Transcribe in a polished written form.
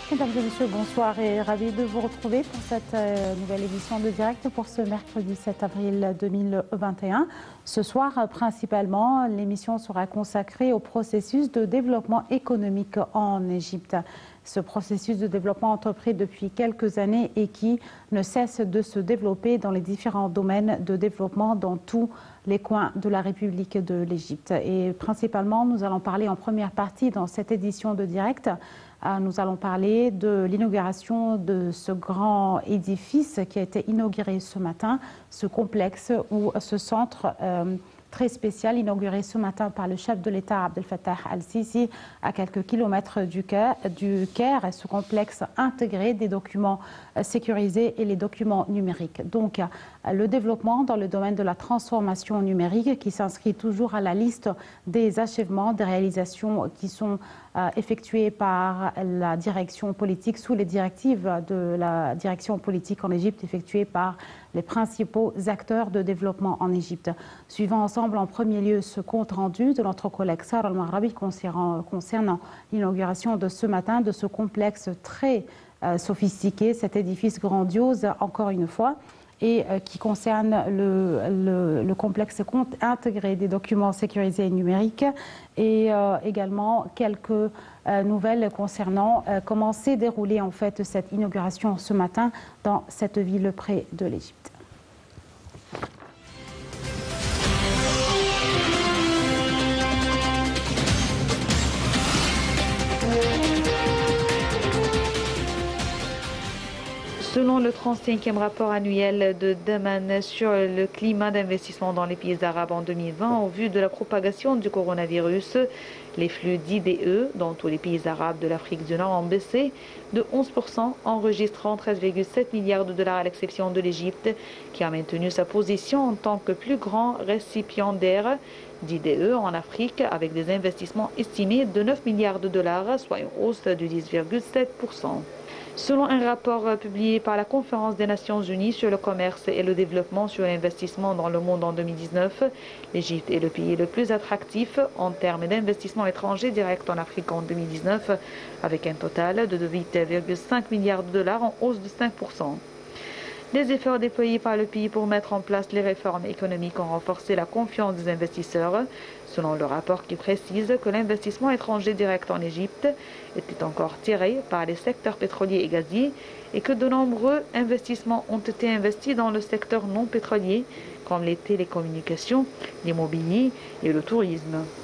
Mesdames et messieurs, bonsoir et ravi de vous retrouver pour cette nouvelle édition de Direct pour ce mercredi 7 avril 2021. Ce soir, principalement, l'émission sera consacrée au processus de développement économique en Égypte. Ce processus de développement entrepris depuis quelques années et qui ne cesse de se développer dans les différents domaines de développement dans tous les coins de la République de l'Égypte. Et principalement, nous allons parler en première partie dans cette édition de Direct. Nous allons parler de l'inauguration de ce grand édifice qui a été inauguré ce matin, ce complexe ou ce centre très spécial inauguré ce matin par le chef de l'État Abdel Fattah al-Sisi à quelques kilomètres du Caire. Ce complexe intégré des documents sécurisés et les documents numériques. Donc le développement dans le domaine de la transformation numérique qui s'inscrit toujours à la liste des achèvements, des réalisations qui sont effectuées par la direction politique sous les directives de la direction politique en Égypte effectuées par les principaux acteurs de développement en Égypte. Suivons ensemble en premier lieu ce compte rendu de notre collègue Sarah Al-Maghrabi concernant l'inauguration de ce matin de ce complexe très sophistiqué, cet édifice grandiose encore une fois, et qui concerne le complexe intégré des documents sécurisés et numériques et également quelques nouvelles concernant comment s'est déroulée en fait cette inauguration ce matin dans cette ville près de l'Égypte. Selon le 35e rapport annuel de Daman sur le climat d'investissement dans les pays arabes en 2020, au vu de la propagation du coronavirus, les flux d'IDE dans tous les pays arabes de l'Afrique du Nord ont baissé de 11%, enregistrant 13,7 milliards de dollars à l'exception de l'Égypte, qui a maintenu sa position en tant que plus grand récipiendaire d'IDE en Afrique, avec des investissements estimés de 9 milliards de dollars, soit une hausse de 10,7%. Selon un rapport publié par la Conférence des Nations Unies sur le commerce et le développement sur l'investissement dans le monde en 2019, l'Égypte est le pays le plus attractif en termes d'investissement étranger direct en Afrique en 2019, avec un total de 8,5 milliards de dollars en hausse de 5%. Les efforts déployés par le pays pour mettre en place les réformes économiques ont renforcé la confiance des investisseurs, selon le rapport qui précise que l'investissement étranger direct en Égypte était encore tiré par les secteurs pétroliers et gaziers et que de nombreux investissements ont été investis dans le secteur non pétrolier, comme les télécommunications, l'immobilier et le tourisme.